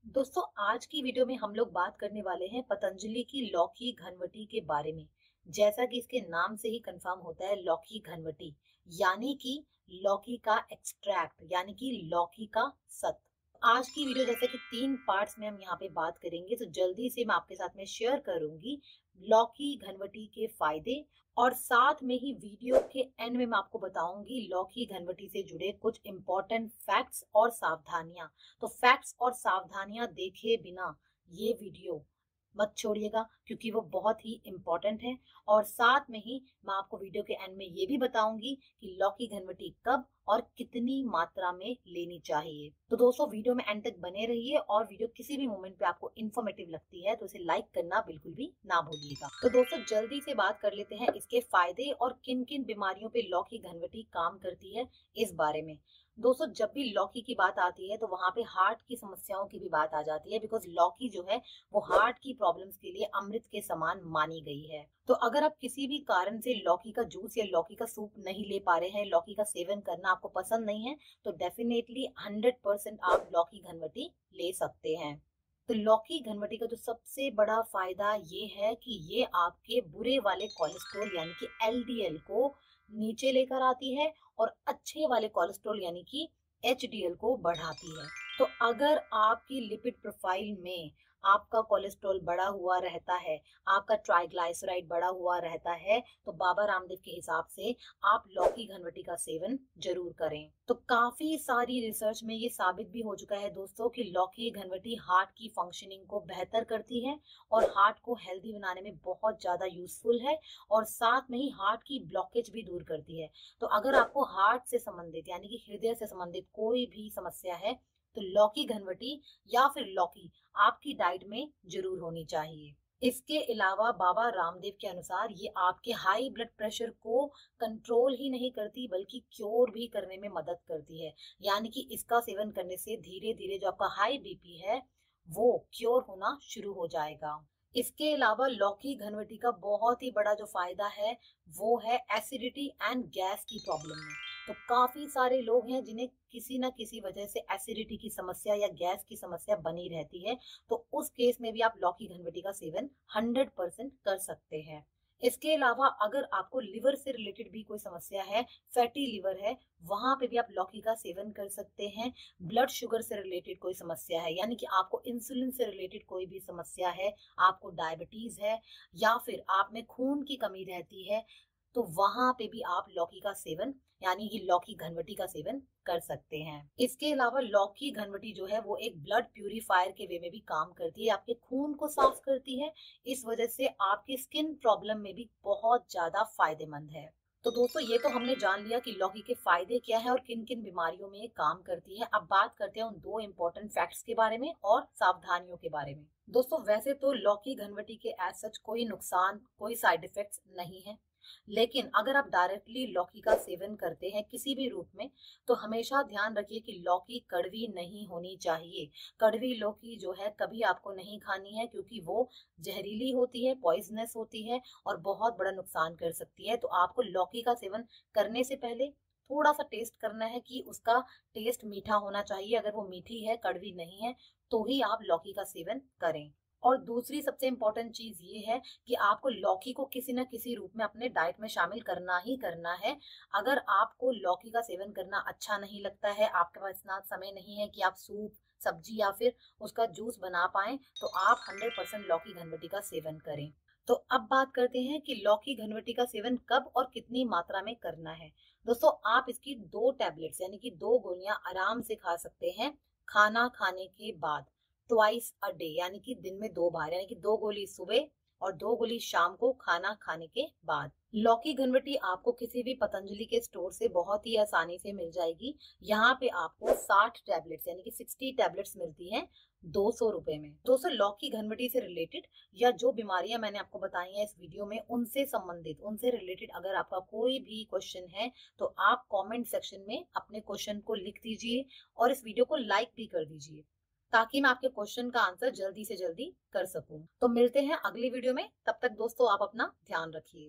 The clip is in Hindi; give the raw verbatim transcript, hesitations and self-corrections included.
दोस्तों आज की वीडियो में हम लोग बात करने वाले हैं पतंजलि की लौकी घनवटी के बारे में। जैसा कि इसके नाम से ही कंफर्म होता है, लौकी घनवटी यानी कि लौकी का एक्सट्रैक्ट यानी कि लौकी का सत्व। आज की वीडियो जैसे कि तीन पार्ट्स में हम यहाँ पे बात करेंगे, तो जल्दी से मैं आपके साथ में शेयर करूंगी लौकी घनवटी के फायदे, और साथ में ही वीडियो के एंड में मैं आपको बताऊंगी लौकी घनवटी से जुड़े कुछ इंपॉर्टेंट फैक्ट्स और सावधानियां। तो फैक्ट्स और सावधानियां देखे बिना ये वीडियो मत छोड़िएगा, क्योंकि वो बहुत ही इम्पोर्टेंट है। और साथ में ही मैं आपको वीडियो के एंड में ये भी बताऊंगी कि लौकी घनवटी कब और कितनी मात्रा में लेनी चाहिए। तो दोस्तों वीडियो में एंड तक बने रहिए, और वीडियो किसी भी मोमेंट पे आपको इन्फॉर्मेटिव लगती है तो इसे लाइक करना बिल्कुल भी ना भूलिएगा। तो दोस्तों जल्दी से बात कर लेते हैं इसके फायदे और किन किन बीमारियों पे लौकी घनवटी काम करती है इस बारे में। दोस्तों जब भी लौकी की बात आती है तो वहां पे हार्ट की समस्याओं की भी बात आ जाती है, बिकॉज लौकी जो है वो हार्ट की प्रॉब्लम्स के लिए अमृत के समान मानी गई है। तो अगर आप किसी भी कारण से लौकी का जूस या लौकी का सूप नहीं ले पा रहे हैं, लौकी का सेवन करना आपको पसंद नहीं है, तो डेफिनेटली हंड्रेड परसेंट आप लौकी घनवटी ले सकते हैं। तो लौकी घनवटी का जो सबसे बड़ा फायदा ये है कि ये आपके बुरे वाले कोलेस्ट्रॉल यानी कि एल डी एल को नीचे लेकर आती है, और अच्छे वाले कोलेस्ट्रॉल यानी कि एच डी एल को बढ़ाती है। तो अगर आपकी लिपिड प्रोफाइल में आपका कोलेस्ट्रॉल बढ़ा हुआ रहता है, आपका ट्राइग्लाइसराइड बढ़ा हुआ रहता है, तो बाबा रामदेव के हिसाब से आप लौकी घनवटी का सेवन जरूर करें। तो काफी सारी रिसर्च में ये साबित भी हो चुका है दोस्तों कि लौकी घनवटी हार्ट की फंक्शनिंग को बेहतर करती है और हार्ट को हेल्दी बनाने में बहुत ज्यादा यूजफुल है, और साथ में ही हार्ट की ब्लॉकेज भी दूर करती है। तो अगर आपको हार्ट से संबंधित यानी कि हृदय से संबंधित कोई भी समस्या है, तो लौकी घनवटी या फिर लौकी आपकी डाइट में जरूर होनी चाहिए। इसके अलावा बाबा रामदेव के अनुसार ये आपके हाई ब्लड प्रेशर को कंट्रोल ही नहीं करती बल्कि क्योर भी करने में मदद करती है। यानी कि इसका सेवन करने से धीरे धीरे जो आपका हाई बी पी है वो क्योर होना शुरू हो जाएगा। इसके अलावा लौकी घनवटी का बहुत ही बड़ा जो फायदा है वो है एसिडिटी एंड गैस की प्रॉब्लम में। तो काफी सारे लोग हैं जिन्हें किसी ना किसी वजह से एसिडिटी की समस्या या गैस की समस्या बनी रहती है, तो उस केस में भी आप लौकी घनवटी का सेवन हंड्रेड परसेंट कर सकते हैं। इसके अलावा अगर आपको लिवर से रिलेटेड भी कोई समस्या है, फैटी लिवर है, वहां पे भी आप लौकी का सेवन कर सकते हैं। ब्लड शुगर से रिलेटेड कोई समस्या है यानी कि आपको इंसुलिन से रिलेटेड कोई भी समस्या है, आपको डायबिटीज है, या फिर आप में खून की कमी रहती है, तो वहां पे भी आप लौकी का सेवन यानी कि लौकी घनवटी का सेवन कर सकते हैं। इसके अलावा लौकी घनवटी जो है वो एक ब्लड प्यूरिफायर के वे में भी काम करती है, आपके खून को साफ करती है। इस वजह से आपकी स्किन प्रॉब्लम में भी बहुत ज्यादा फायदेमंद है। तो दोस्तों ये तो हमने जान लिया कि लौकी के फायदे क्या है और किन किन बीमारियों में ये काम करती है। अब बात करते हैं उन दो इम्पोर्टेंट फैक्ट्स के बारे में और सावधानियों के बारे में। दोस्तों वैसे तो लौकी घनवटी के एज सच कोई नुकसान, कोई साइड इफेक्ट्स नहीं है, लेकिन अगर आप डायरेक्टली लौकी का सेवन करते हैं किसी भी रूप में, तो हमेशा ध्यान रखिए कि लौकी कड़वी नहीं होनी चाहिए। कड़वी लौकी जो है कभी आपको नहीं खानी है, क्योंकि वो जहरीली होती है, पॉइजनस होती है और बहुत बड़ा नुकसान कर सकती है। तो आपको लौकी का सेवन करने से पहले थोड़ा सा टेस्ट करना है कि उसका टेस्ट मीठा होना चाहिए। अगर वो मीठी है, कड़वी नहीं है, तो ही आप लौकी का सेवन करें। और दूसरी सबसे इम्पोर्टेंट चीज ये है कि आपको लौकी को किसी न किसी रूप में अपने डाइट में शामिल करना ही करना है। अगर आपको लौकी का सेवन करना अच्छा नहीं लगता है, आपके पास इतना समय नहीं है कि आप सूप, सब्जी या फिर उसका जूस बना पाएं, तो आप हंड्रेड परसेंट लौकी घनवटी का सेवन करें। तो अब बात करते हैं कि लौकी घनवटी का सेवन कब और कितनी मात्रा में करना है। दोस्तों आप इसकी दो टैबलेट्स यानी कि दो गोलियां आराम से खा सकते हैं खाना खाने के बाद, ट्वाइस अ डे यानी कि दिन में दो बार, यानी कि दो गोली सुबह और दो गोली शाम को खाना खाने के बाद। लौकी घनवटी आपको किसी भी पतंजलि के स्टोर से बहुत ही आसानी से मिल जाएगी। यहाँ पे आपको साठ टैबलेट्स यानी कि साठ टैबलेट्स मिलती हैं दो सौ रुपए में। दोस्तों लौकी घनवटी से रिलेटेड या जो बीमारियां मैंने आपको बताई हैं इस वीडियो में, उनसे संबंधित, उनसे रिलेटेड अगर आपका कोई भी क्वेश्चन है तो आप कमेंट सेक्शन में अपने क्वेश्चन को लिख दीजिए और इस वीडियो को लाइक भी कर दीजिए, ताकि मैं आपके क्वेश्चन का आंसर जल्दी से जल्दी कर सकूं। तो मिलते हैं अगली वीडियो में, तब तक दोस्तों आप अपना ध्यान रखिए।